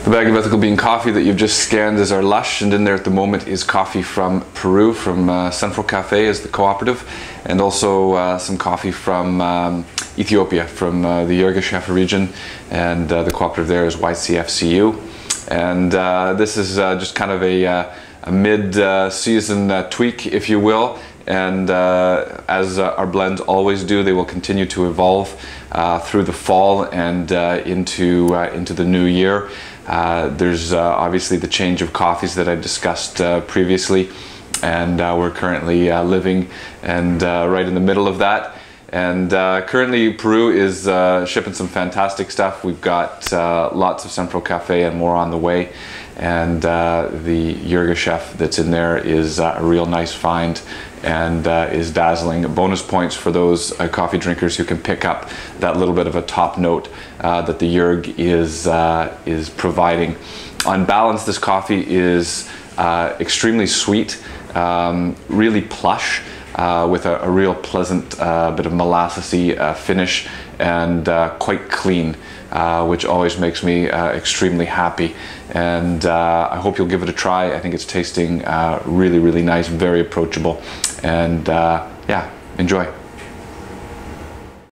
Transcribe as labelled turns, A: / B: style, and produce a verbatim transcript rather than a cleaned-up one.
A: The bag of Ethical Bean coffee that you've just scanned is our Lush, and in there at the moment is coffee from Peru, from uh, Central Cafe is the cooperative, and also uh, some coffee from um, Ethiopia, from uh, the Yirgacheffe region, and uh, the cooperative there is Y C F C U. And uh, this is uh, just kind of a, uh, a mid-season uh, tweak, if you will. And uh, as uh, our blends always do, they will continue to evolve uh, through the fall and uh, into uh, into the new year. Uh, there's uh, obviously the change of coffees that I discussed uh, previously, and uh, we're currently uh, living and uh, right in the middle of that. And uh, currently Peru is uh, shipping some fantastic stuff. We've got uh, lots of Central Cafe and more on the way. And uh, the Yirgacheffe that's in there is uh, a real nice find and uh, is dazzling. Bonus points for those uh, coffee drinkers who can pick up that little bit of a top note uh, that the Yirg is, uh, is providing. On balance, this coffee is uh, extremely sweet, um, really plush, Uh, with a, a real pleasant uh, bit of molassesy uh, finish, and uh, quite clean, uh, which always makes me uh, extremely happy. And uh, I hope you'll give it a try. I think it's tasting uh, really, really nice, very approachable, and uh, yeah, enjoy.